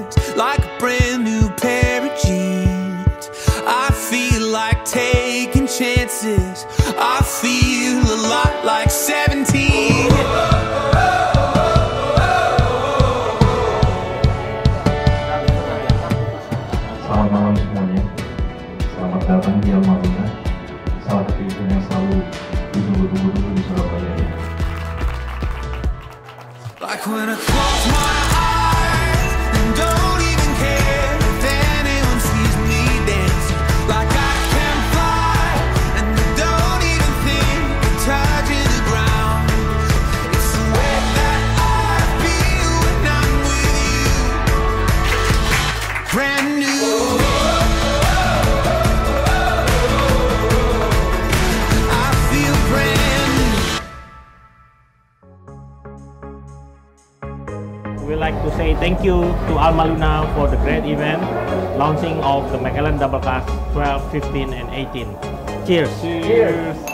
like a brand new pair of jeans. I feel like taking chances. I feel a lot like 17. Selamat malam semuanya. Selamat datang di ALMALUNA, salah satu event yang selalu ditunggu-tunggu di Surabaya ya. Like when I close my eyes and don't even care if anyone sees me dancing. Like I can fly and I don't even think of touching the ground. It's the way that I feel when I'm with you. Brand new. I feel brand new. We like to say thank you to ALMALUNA for the great event, launching of the Macallan Double Cask 12, 15 and 18. Cheers! Cheers!